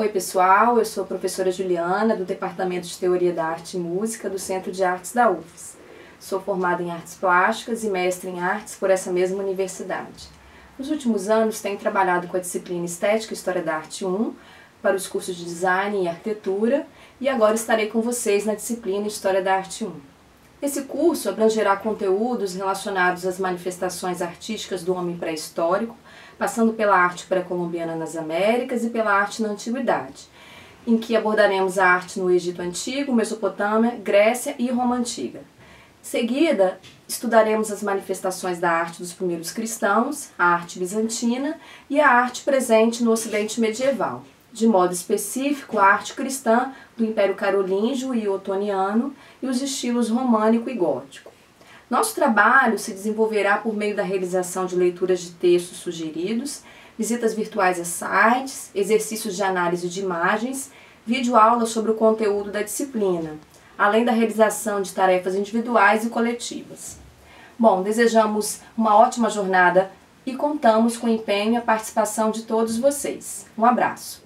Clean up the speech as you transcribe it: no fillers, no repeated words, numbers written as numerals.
Oi pessoal, eu sou a professora Juliana do Departamento de Teoria da Arte e Música do Centro de Artes da UFES. Sou formada em Artes Plásticas e mestre em Artes por essa mesma universidade. Nos últimos anos tenho trabalhado com a disciplina Estética e História da Arte 1 para os cursos de Design e Arquitetura e agora estarei com vocês na disciplina História da Arte 1. Esse curso abrangerá conteúdos relacionados às manifestações artísticas do homem pré-histórico, passando pela arte pré-colombiana nas Américas e pela arte na Antiguidade, em que abordaremos a arte no Egito Antigo, Mesopotâmia, Grécia e Roma Antiga. Em seguida, estudaremos as manifestações da arte dos primeiros cristãos, a arte bizantina e a arte presente no Ocidente medieval. De modo específico, a arte cristã do Império Carolíngio e Otoniano e os estilos românico e gótico. Nosso trabalho se desenvolverá por meio da realização de leituras de textos sugeridos, visitas virtuais a sites, exercícios de análise de imagens, videoaulas sobre o conteúdo da disciplina, além da realização de tarefas individuais e coletivas. Bom, desejamos uma ótima jornada e contamos com o empenho e a participação de todos vocês. Um abraço!